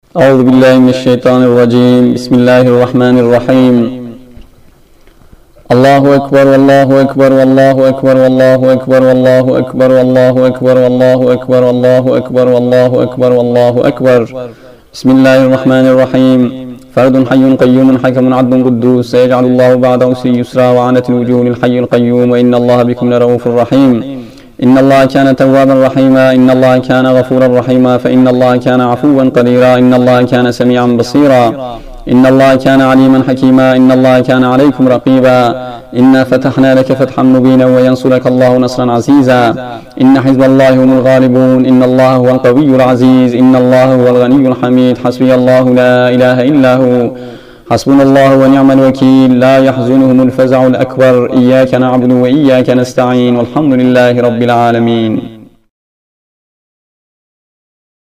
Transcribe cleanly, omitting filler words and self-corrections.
أعوذ بالله من الشيطان الرجيم. بسم الله الرحمن الرحيم. الله أكبر والله أكبر والله أكبر والله أكبر والله أكبر والله أكبر والله أكبر والله أكبر والله أكبر والله أكبر. بسم الله الرحمن الرحيم. فرد حي قيوم حكم عدل قدوس سيجعل الله بعد عسر يسرا وعنت الوجوه للحي القيوم وإن الله بكم لرؤوف رحيم. إن الله كان توابا رحيما إن الله كان غفورا رحيما فإن الله كان عفوا قديرا إن الله كان سميعا بصيرا إن الله كان عليما حكيما إن الله كان عليكم رقيبا. إنا فتحنا لك فتحا مبينا وينصرك الله نصرا عزيزا. إن حزب الله هم الغالبون إن الله هو القوي العزيز إن الله هو الغني الحميد. حسبي الله لا إله إلا هو حسبنا الله ونعم الوكيل. لا يحزنهم الفزع الأكبر. إياك نعبد وإياك نستعين والحمد لله رب العالمين.